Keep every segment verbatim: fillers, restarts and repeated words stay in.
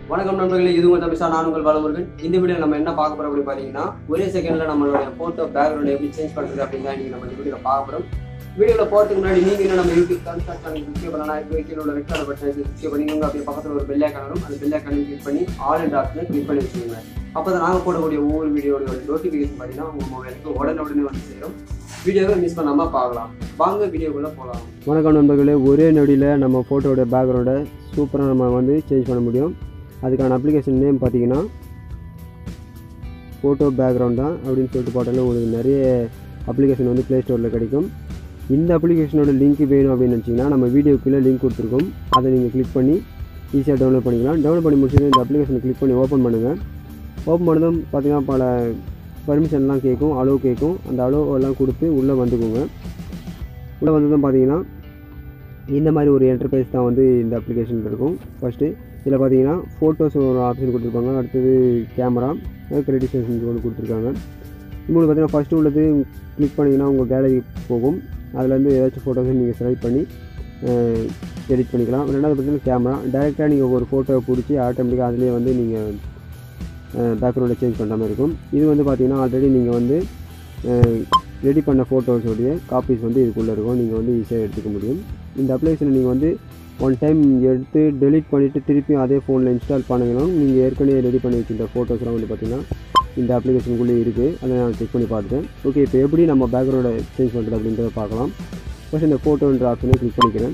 வணக்கம் நண்பர்களே, இது உங்கள் தமிழ்ஸ்டார். நான் உங்கள் பாலமுருகன். இந்த வீடியோ நம்ம என்ன பார்க்க போறோம் அப்படின்னு பார்த்தீங்கன்னா, ஒரே செகண்ட்ல நம்மளோட போட்டோ பேக்ரவுண்ட் எப்படி சேஞ்ச் பண்ணுறது அப்படின்னு தான் இன்னைக்கு நம்ம இந்த வீடியோவில் பார்க்க போகிறோம். வீடியோவில் போகிறதுக்கு முன்னாடி நீங்கள் இன்னும் நம்ம யூடியூப் தமிழ்ஸ்டார் சேனல் சப்ஸ்கிரைப் பண்ணலாம். இப்போ கீழே உள்ள ரெட் கலர் பட்டனை சப்ஸ்கிரைப் பண்ணிக்கோங்க. அப்படியே பக்கத்தில் ஒரு பெல் ஐகான் வரும். அந்த பெல் ஐகானை கிளிக் பண்ணி ஆல் என்ற ஆப்ஷனை கிளிக் பண்ணி வச்சுக்கோங்க. அப்போ தான் நாங்கள் போடக்கூடிய ஒவ்வொரு வீடியோட நோட்டிஃபிகேஷன் பார்த்தீங்கன்னா உங்கள் மொபைலுக்கு உடனே உடனே வந்து சேரும். வீடியோவை மிஸ் பண்ணாமல் பார்க்கலாம். வாங்க வீடியோக்குள்ளே போகலாம். வணக்கம் நண்பர்களே, ஒரே நொடியில் நம்ம ஃபோட்டோட பேக்ரவுண்டை சூப்பராக நம்ம வந்து சேஞ்ச் பண்ண முடியும். அதுக்கான அப்ளிகேஷன் நேம் பார்த்தீங்கன்னா ஃபோட்டோ பேக்ரவுண்ட் தான் அப்படின்னு சொல்லிட்டு போட்டாலும் உங்களுக்கு நிறைய அப்ளிகேஷன் வந்து ப்ளே ஸ்டோரில் கிடைக்கும். இந்த அப்ளிகேஷனோட லிங்க் வேணும் அப்படின்னு நினச்சிங்கன்னா நம்ம வீடியோக்குள்ளே லிங்க் கொடுத்துருக்கோம். அதை நீங்கள் கிளிக் பண்ணி ஈஸியாக டவுன்லோட் பண்ணிக்கலாம். டவுன்லோட் பண்ணி முடிச்சுட்டு இந்த அப்ளிகேஷனை கிளிக் பண்ணி ஓப்பன் பண்ணுங்கள். ஓப்பன் பண்ணதும் பார்த்தீங்கன்னா பல பர்மிஷன்லாம் கேட்கும், அலோவ் கேட்கும். அந்த அலோவ் எல்லாம் கொடுத்து உள்ளே வந்துக்குங்க. உள்ளே வந்ததும் பார்த்தீங்கன்னா இந்த மாதிரி ஒரு என்டர்பிரைஸ் தான் வந்து இந்த அப்ளிகேஷன் இருக்கும். ஃபஸ்ட்டு இதில் பார்த்தீங்கன்னா ஃபோட்டோஸ் ஒரு ஆப்ஷன் கொடுத்துருப்பாங்க. அடுத்தது கேமரா, கிரெடிஷன்ஸ் ஒன்று கொடுத்துருக்காங்க. இன்னொன்று பார்த்தீங்கன்னா ஃபஸ்ட்டு உள்ளது கிளிக் பண்ணிங்கன்னா உங்கள் கேலரி போகும். அதுலேருந்து ஏதாச்சும் ஃபோட்டோஸை நீங்கள் செலக்ட் பண்ணி எடிட் பண்ணிக்கலாம். ரெண்டாவது பார்த்தீங்கன்னா கேமரா, டைரெக்டாக நீங்கள் ஒரு ஃபோட்டோவை பிடிச்சி ஆட்டோமேட்டிக்காக அதிலே வந்து நீங்கள் பேக்ரவுண்டை சேஞ்ச் பண்ணுற மாதிரி இருக்கும். இது வந்து பார்த்தீங்கன்னா ஆல்ரெடி நீங்கள் வந்து ரெடி பண்ண ஃபோட்டோஸோடைய காப்பீஸ் வந்து இதுக்குள்ளே இருக்கும். நீங்கள் வந்து ஈஸியாக எடுத்துக்க முடியும். இந்த அப்ளிகேஷனை நீங்கள் வந்து ஒன் டைம் எடுத்து டெலிட் பண்ணிவிட்டு திருப்பி அதே ஃபோனில் இன்ஸ்டால் பண்ணிக்கணும். நீங்கள் ஏற்கனவே ரெடி பண்ணி வச்சுருந்த ஃபோட்டோஸ்லாம் வந்து பார்த்திங்கன்னா இந்த அப்ளிகேஷனுக்குள்ளே இருக்குது. அதை நான் செக் பண்ணி பார்த்துட்டேன். ஓகே, இப்போ எப்படி நம்ம பேக்ரவுண்டை சேஞ்ச் பண்ணுறது அப்படின்றத பார்க்கலாம். ஃபஸ்ட் இந்த ஃபோட்டோன்ற ஆப்ஷனை கிளிக் பண்ணிக்கிறேன்.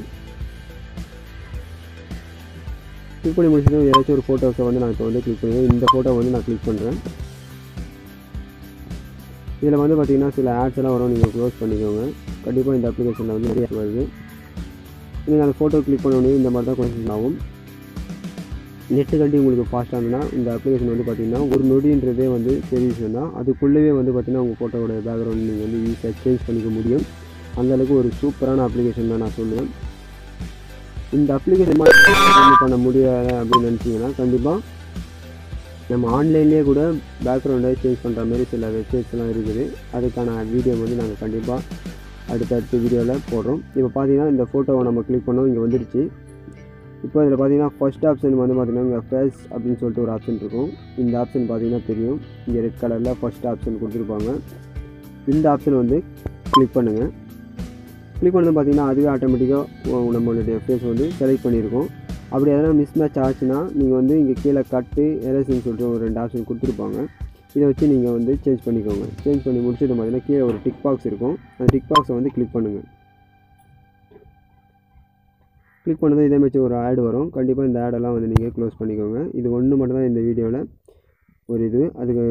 கிளிக் பண்ணி முடிச்சதும் ஏதாச்சும் ஒரு ஃபோட்டோஸை வந்து நான் இப்போ வந்து கிளிக் பண்ணுவேன். இந்த ஃபோட்டோ வந்து நான் கிளிக் பண்ணுறேன். இதில் வந்து பார்த்திங்கன்னா சில ஆட்ஸ் எல்லாம் வரும், நீங்கள் க்ளோஸ் பண்ணிக்கோங்க. கண்டிப்பாக இந்த அப்ளிகேஷனில் வந்து நிறைய வருது. நீங்கள் அந்த ஃபோட்டோ கிளிக் பண்ண உடனே இந்த மாதிரி தான் கொஞ்சம் ஆகும். நெட்டு கட்டி உங்களுக்கு ஃபாஸ்ட்டாக இருந்ததுன்னா இந்த அப்ளிகேஷன் வந்து பார்த்திங்கன்னா ஒரு நொடின்றதே வந்து பெரிய விஷயம் தான். அதுக்குள்ளேயே வந்து பார்த்திங்கன்னா உங்கள் ஃபோட்டோவோட பேக்ரவுண்ட் நீங்கள் வந்து ஈஸியாக சேஞ்ச் பண்ணிக்க முடியும். அந்தளவுக்கு ஒரு சூப்பரான அப்ளிகேஷன் தான் நான் சொல்லுவேன். இந்த அப்ளிகேஷன் மாதிரி பண்ண முடியாது அப்படின்னு நினச்சிங்கன்னா கண்டிப்பாக நம்ம ஆன்லைன்லேயே கூட பேக்ரவுண்டை சேஞ்ச் பண்ணுற மாதிரி சில வெப்சைட்ஸ்லாம் இருக்குது. அதுக்கான வீடியோ வந்து நாங்கள் கண்டிப்பாக அடுத்தடுத்த வீடியோவில் போடுறோம். இப்போ பார்த்தீங்கன்னா இந்த ஃபோட்டோவை நம்ம கிளிக் பண்ணோம், இங்கே வந்துடுச்சு. இப்போ இதில் பார்த்தீங்கன்னா ஃபஸ்ட் ஆப்ஷன் வந்து பார்த்திங்கன்னா இங்கே ஃபேஸ் அப்படின்னு சொல்லிட்டு ஒரு ஆப்ஷன் இருக்கும். இந்த ஆப்ஷன் பார்த்திங்கன்னா தெரியும், இங்கே ரெட் கலரில் ஃபஸ்ட் ஆப்ஷன் கொடுத்துருப்பாங்க. இந்த ஆப்ஷன் வந்து கிளிக் பண்ணுங்கள். கிளிக் பண்ணது பார்த்திங்கன்னா அதுவே ஆட்டோமேட்டிக்காக நம்மளுடைய ஃபேஸ் வந்து செலக்ட் பண்ணியிருக்கோம். அப்படி எதனா மிஸ் மேட்ச் ஆச்சுன்னா நீங்கள் வந்து இங்கே கீழே கட்டு எரேசின்னு சொல்லிட்டு ஒரு ரெண்டு ஆப்ஷன் கொடுத்துருப்பாங்க. இதை வச்சு நீங்கள் வந்து சேஞ்ச் பண்ணிக்கோங்க. சேஞ்ச் பண்ணி முடிச்சது பார்த்தீங்கன்னா கீழே ஒரு டிக் பாக்ஸ் இருக்கும். அந்த டிக் பாக்ஸை வந்து கிளிக் பண்ணுங்கள். கிளிக் பண்ணதும் இதே மாதிரி ஒரு ஆட் வரும். கண்டிப்பாக இந்த ஆடெல்லாம் வந்து நீங்கள் க்ளோஸ் பண்ணிக்கோங்க. இது ஒன்று மட்டும் தான் இந்த வீடியோவில் ஒரு இது. அதுக்கு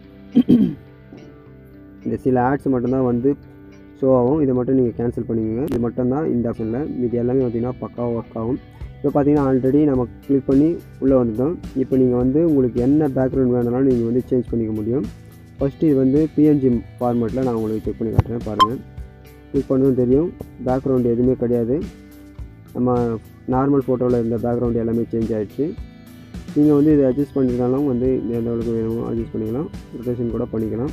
இந்த சில ஆட்ஸ் மட்டும்தான் வந்து ஷோ ஆகும். இதை மட்டும் நீங்கள் கேன்சல் பண்ணிக்கோங்க. இது மட்டும்தான் இந்த ஆப்ஷனில். இது எல்லாமே பார்த்திங்கன்னா பக்காவாக ஒர்க் ஆகும். இப்போ பார்த்தீங்கன்னா ஆல்ரெடி நம்ம கிளிக் பண்ணி உள்ளே வந்துட்டோம். இப்போ நீங்கள் வந்து உங்களுக்கு என்ன பேக்ரவுண்ட் வேணுனாலும் நீங்கள் வந்து சேஞ்ச் பண்ணிக்க முடியும். ஃபஸ்ட்டு இது வந்து பிஎன்ஜி ஃபார்மேட்டில் நான் உங்களுக்கு செக் பண்ணி காட்டுறேன் பாருங்கள். கிளிக் பண்ணதும் தெரியும், பேக்ரவுண்டு எதுவுமே கிடையாது. நம்ம நார்மல் ஃபோட்டோவில் இருந்த பேக்ரவுண்டு எல்லாமே சேஞ்ச் ஆகிடுச்சு. நீங்கள் வந்து இதை அட்ஜஸ்ட் பண்ணியிருந்தாலும் வந்து எந்த அளவுக்கு வேணுமோ அட்ஜஸ்ட் பண்ணிக்கலாம். ரொட்டேஷன் கூட பண்ணிக்கலாம்.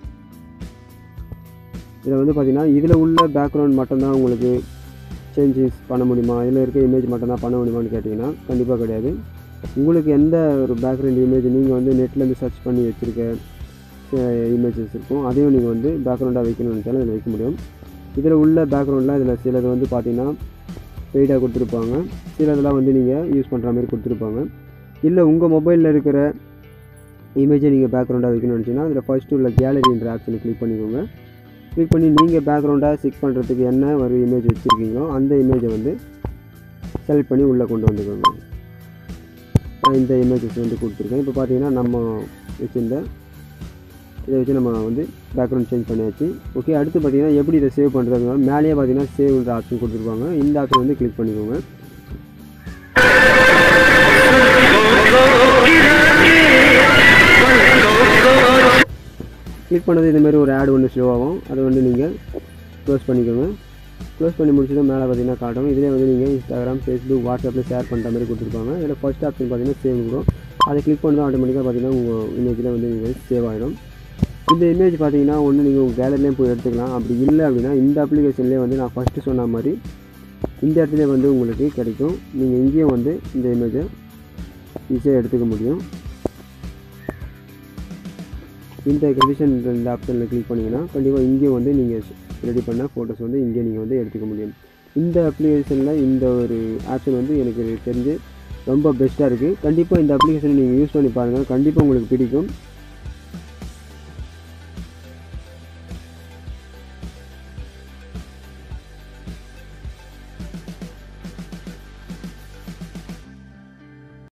இதில் வந்து பார்த்திங்கன்னா இதில் உள்ள பேக்ரவுண்ட் மட்டும்தான் உங்களுக்கு சேஞ்சஸ் பண்ண முடியுமா, இதில் இருக்க இமேஜ் மட்டும்தான் பண்ண முடியுமான்னு கேட்டிங்கன்னா கண்டிப்பாக கிடையாது. உங்களுக்கு எந்த ஒரு பேக்ரவுண்ட் இமேஜ் நீங்கள் வந்து நெட்லேருந்து சர்ச் பண்ணி வச்சுருக்க இமேஜஸ் இருக்கும், அதையும் நீங்கள் வந்து பேக்ரவுண்டாக வைக்கணும்னு நினச்சாலும் இதில் வைக்க முடியும். இதில் உள்ள பேக்ரவுண்டில் இதில் சிலது வந்து பார்த்திங்கன்னா பெய்டாக கொடுத்துருப்பாங்க, சிலதெல்லாம் வந்து நீங்கள் யூஸ் பண்ணுற மாதிரி கொடுத்துருப்பாங்க. இல்லை உங்கள் மொபைலில் இருக்கிற இமேஜை நீங்கள் பேக்ரவுண்டாக வைக்கணும்னு நினச்சிங்கன்னா அதில் ஃபஸ்ட்டு உள்ள கேலரின்ற ஆப்ஷனை கிளிக் பண்ணிக்கோங்க. கிளிக் பண்ணி நீங்கள் பேக்ரவுண்டாக செக் பண்ணுறதுக்கு என்ன ஒரு இமேஜ் வச்சுருக்கீங்களோ அந்த இமேஜை வந்து செலக்ட் பண்ணி உள்ளே கொண்டு வந்துக்கோங்க. நான் இந்த இமேஜஸ் வந்து கொடுத்துருக்கேன். இப்போ பார்த்தீங்கன்னா நம்ம வச்சுருந்த இதை வச்சு நம்ம வந்து பேக்ரவுண்ட் சேஞ்ச் பண்ணியாச்சு. ஓகே, அடுத்து பார்த்தீங்கன்னா எப்படி இதை சேவ் பண்ணுறது, மேலேயே பார்த்தீங்கன்னா சேவ்ன்ற ஆப்ஷன் கொடுத்துருப்பாங்க. இந்த ஆப்ஷன் வந்து கிளிக் பண்ணிக்கோங்க. கிளிக் பண்ணது இதுமாரி ஒரு ஆட் ஒன்று ஷோ ஆகும். அதை வந்து நீங்கள் க்ளோஸ் பண்ணிக்கோங்க. க்ளோஸ் பண்ணி முடிச்சதும் மேலே பார்த்தீங்கன்னா காட்டும். இதிலே வந்து நீங்கள் இன்ஸ்டாகிராம், ஃபேஸ்புக், வாட்ஸ்அப்பில் ஷேர் பண்ணுற மாதிரி கொடுத்துருப்பாங்க. இதில் ஃபஸ்ட் ஆப்ஷன் பார்த்தீங்கன்னா சேவ் வரும். அதை கிளிக் பண்ணதும் ஆட்டோமேட்டிக்காக பார்த்தீங்கன்னா உங்கள் இமேஜில் வந்து நீங்கள் சேவ் ஆகிடும். இந்த இமேஜ் பார்த்தீங்கன்னா ஒன்று நீங்கள் உங்கள் கேலரிலேயும் போய் எடுத்துக்கலாம். அப்படி இல்லை அப்படின்னா இந்த அப்ளிகேஷன்லேயே வந்து நான் ஃபஸ்ட்டு சொன்ன மாதிரி இந்த இடத்துல வந்து உங்களுக்கு கிடைக்கும். நீங்கள் இங்கேயும் வந்து இந்த இமேஜை ஈஸியாக எடுத்துக்க முடியும். இந்த கண்டிஷன் இந்த ஆப்ஷனில் கிளிக் பண்ணிங்கன்னா கண்டிப்பாக இங்கே வந்து நீங்கள் ரெடி பண்ண ஃபோட்டோஸ் வந்து இங்கே நீங்கள் வந்து எடுத்துக்க முடியும். இந்த அப்ளிகேஷனில் இந்த ஒரு ஆப்ஷன் வந்து எனக்கு தெரிஞ்சு ரொம்ப பெஸ்ட்டாக இருக்குது. கண்டிப்பாக இந்த அப்ளிகேஷனை நீங்கள் யூஸ் பண்ணி பாருங்கள், கண்டிப்பாக உங்களுக்கு பிடிக்கும்.